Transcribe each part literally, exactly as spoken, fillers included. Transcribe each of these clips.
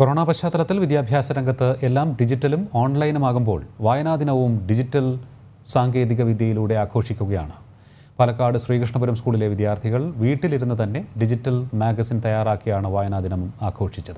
Corona പശ്ചാത്തലത്തിൽ വിദ്യാഭ്യാസ രംഗത്ത് എല്ലാം ഡിജിറ്റലും ഓൺലൈനുമാകുമ്പോൾ വായനാ ദിനവും ഡിജിറ്റൽ സാങ്കേതിക വിദ്യയിലൂടെ ആഘോഷിക്കുകയാണ്. പാലക്കാട് ശ്രീകൃഷ്ണപുരം സ്കൂളിലെ വിദ്യാർത്ഥികൾ വീട്ടിലിരുന്ന് തന്നെ ഡിജിറ്റൽ മാഗസിൻ തയ്യാറാക്കിയാണ് വായനാ ദിനം ആഘോഷിച്ചത്.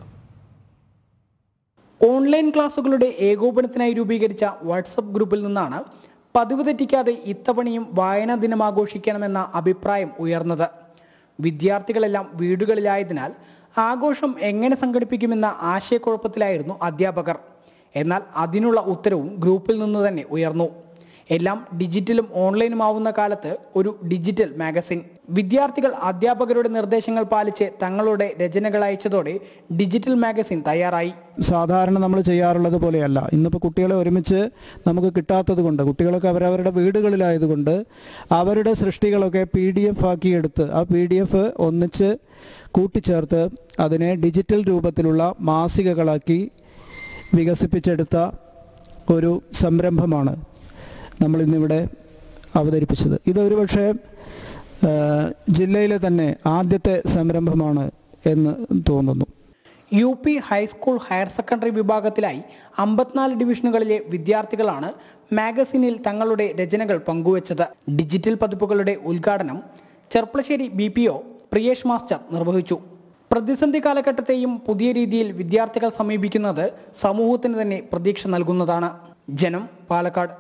ഓൺലൈൻ ക്ലാസുകളുടെ ഏകോപനത്തിനായി രൂപീകരിച്ച വാട്സപ്പ് ഗ്രൂപ്പിൽ നിന്നാണ് പതിവ് തെറ്റിക്കാതെ ഇത്തവണയും വായനാ ദിനം ആഘോഷിക്കണമെന്ന അഭിപ്രായം ഉയർന്നത്. വിദ്യാർത്ഥികളെല്ലാം വീടുകളിലായതിനാൽ ആഘോഷം എങ്ങനെ സംഘടിപ്പിക്കുമെന്ന ആശയക്കുഴപ്പത്തിലായിരുന്നു അധ്യാപകർ. എന്നാൽ അതിനുള്ള ഉത്തരവും ഗ്രൂപ്പിൽ നിന്ന് തന്നെ ഉയർന്നു. എല്ലാം ഡിജിറ്റലും ഓൺലൈനുമാവുന്ന കാലത്ത് ഒരു ഡിജിറ്റൽ മാഗസിൻ. വിദ്യാർത്ഥികൾ അധ്യാപകരുടെ നിർദ്ദേശങ്ങൾ പാലിച്ച് തങ്ങളുടെ രചനകൾ അയച്ചതോടെ ഡിജിറ്റൽ മാഗസിൻ തയ്യാറായി. സാധാരണ നമ്മൾ ചെയ്യാറുള്ളത് പോലെയല്ല. ഇന്നിപ്പോൾ കുട്ടികളെ ഒരുമിച്ച് നമുക്ക് കിട്ടാത്തത് കൊണ്ട്, കുട്ടികളൊക്കെ അവരവരുടെ വീടുകളിലായതുകൊണ്ട് അവരുടെ സൃഷ്ടികളൊക്കെ പി ഡി എഫ് ആക്കിയെടുത്ത് ആ പി ഡി എഫ് ഒന്നിച്ച് കൂട്ടിച്ചേർത്ത് അതിനെ ഡിജിറ്റൽ രൂപത്തിലുള്ള മാസികകളാക്കി വികസിപ്പിച്ചെടുത്ത ഒരു സംരംഭമാണ് നമ്മൾ ഇന്നിവിടെ അവതരിപ്പിച്ചത്. ഇതൊരു പക്ഷേ ജില്ലയിലെ തന്നെ ആദ്യത്തെ സംരംഭമാണ് എന്ന് തോന്നുന്നു. U P high school higher secondary വിഭാഗത്തിലായി അമ്പത്തിനാല് ഡിവിഷനുകളിലെ വിദ്യാർത്ഥികളാണ് മാഗസിനിൽ തങ്ങളുടെ രചനകൾ പങ്കുവച്ചത്. ഡിജിറ്റൽ പതിപ്പുകളുടെ ഉദ്ഘാടനം Cherpulassery B P O Priyesh master നിർവഹിച്ചു. പ്രതിസന്ധി കാലഘട്ടത്തെയും പുതിയ രീതിയിൽ വിദ്യാർത്ഥികൾ സമീപിക്കുന്നത് സമൂഹത്തിന് തന്നെ പ്രതീക്ഷ നൽകുന്നതാണ്. ജനം, പാലക്കാട്.